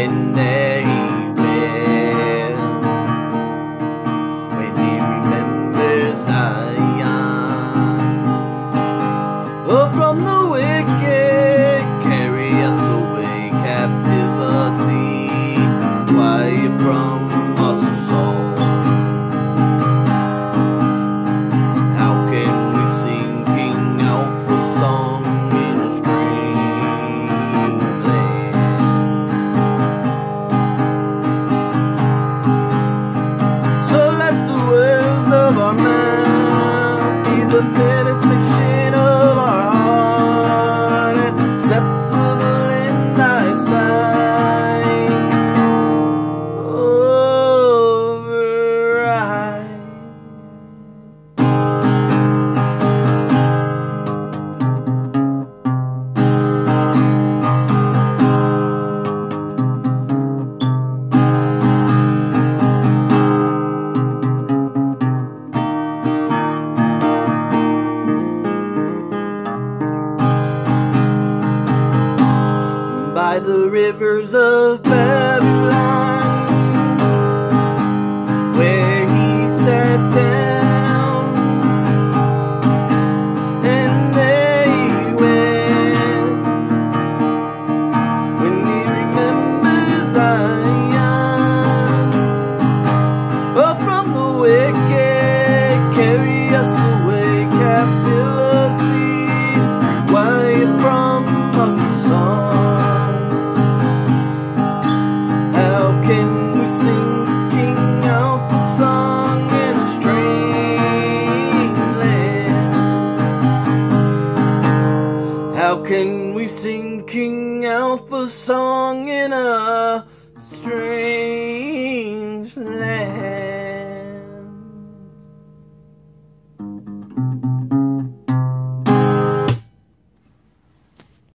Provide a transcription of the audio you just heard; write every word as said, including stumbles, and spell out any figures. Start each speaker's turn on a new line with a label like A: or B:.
A: And there he went, when he remembers Zion. Oh, from the wicked carry us away captivity, quiet from us all. How can we sing King Alpha's song in a strange land? So let the words of our mouth be the meditation of our heart, acceptable in thy sight. Override. By the rivers of Babylon, where he sat down, and there he went, when he remembered Zion. Oh, from the wicked carry us away captivity, quiet from us a song. How can we sing King Alpha's song in a strange land? How can we sing King Alpha's song?